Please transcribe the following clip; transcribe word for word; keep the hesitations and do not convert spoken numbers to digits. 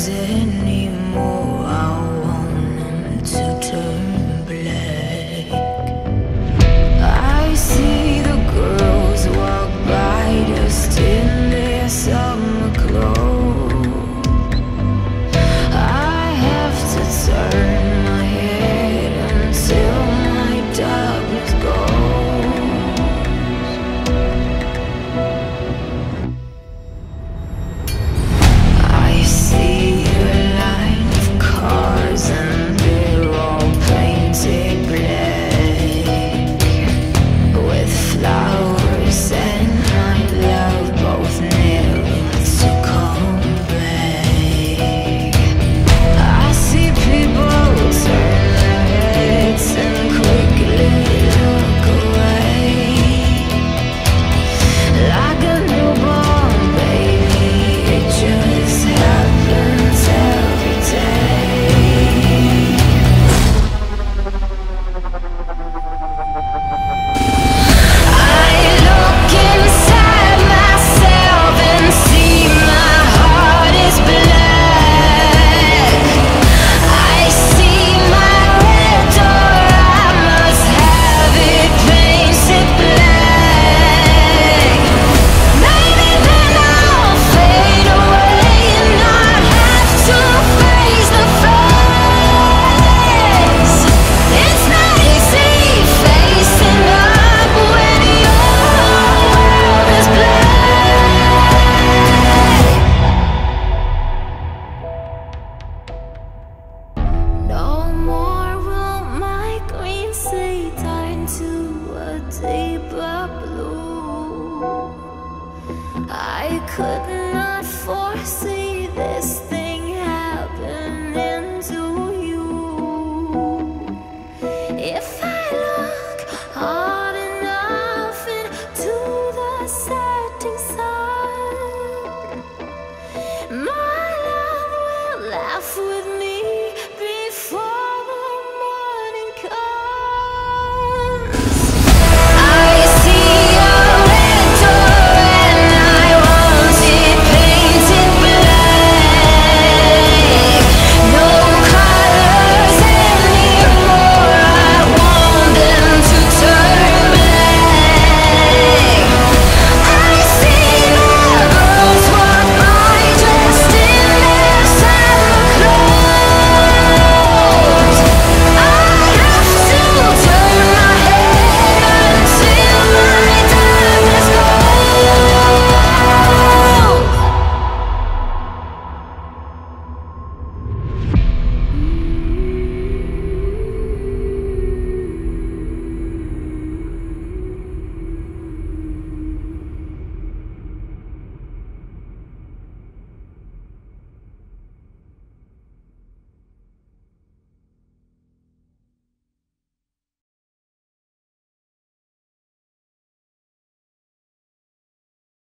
anymore. I want them to turn black. I see the girls walk by just in their summer clothes. I have to turn my head until my darkness goes. I see a line of cars and they're all painted black, with flowers and my love both never to come back. I see people turn their heads and quickly look away, like a newborn baby. It just happens every day. I look inside myself and see my heart is black. I see my red door, I must have it painted black. Maybe then I'll fade away and not have to face the facts. It's not easy facing up when your world is black. No more will my green sea turn to a deeper blue. I could not foresee this